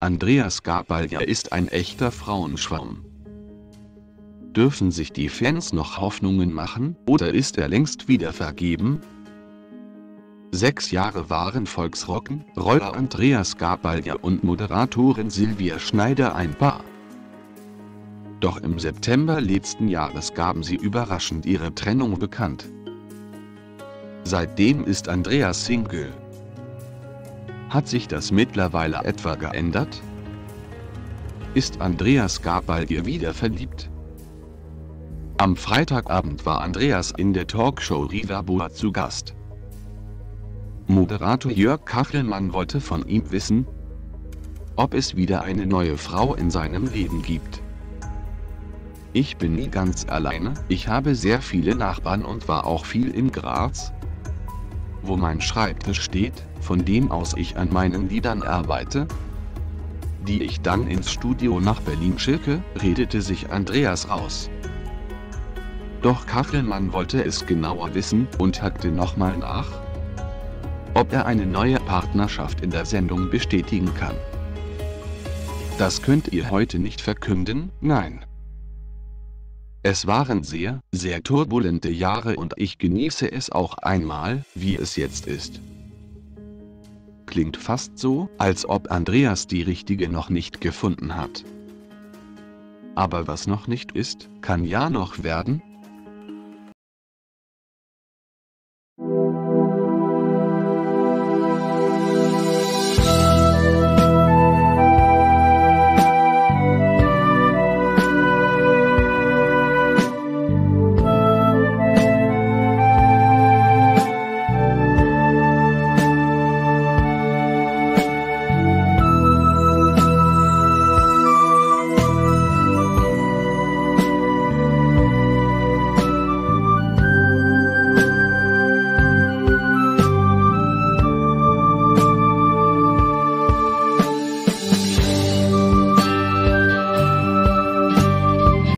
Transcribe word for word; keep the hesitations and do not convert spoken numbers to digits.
Andreas Gabalier ist ein echter Frauenschwarm. Dürfen sich die Fans noch Hoffnungen machen, oder ist er längst wieder vergeben? Sechs Jahre waren Volksrock-Roller Andreas Gabalier und Moderatorin Silvia Schneider ein Paar. Doch im September letzten Jahres gaben sie überraschend ihre Trennung bekannt. Seitdem ist Andreas Single. Hat sich das mittlerweile etwa geändert? Ist Andreas Gabalier wieder verliebt? Am Freitagabend war Andreas in der Talkshow Riva Boa zu Gast. Moderator Jörg Kachelmann wollte von ihm wissen, ob es wieder eine neue Frau in seinem Leben gibt. Ich bin nie ganz alleine, ich habe sehr viele Nachbarn und war auch viel in Graz, wo mein Schreibtisch steht, von dem aus ich an meinen Liedern arbeite, die ich dann ins Studio nach Berlin schicke, redete sich Andreas raus. Doch Kachelmann wollte es genauer wissen und hakte nochmal nach, ob er eine neue Partnerschaft in der Sendung bestätigen kann. Das könnt ihr heute nicht verkünden, nein. Es waren sehr, sehr turbulente Jahre und ich genieße es auch einmal, wie es jetzt ist. Klingt fast so, als ob Andreas die richtige noch nicht gefunden hat. Aber was noch nicht ist, kann ja noch werden,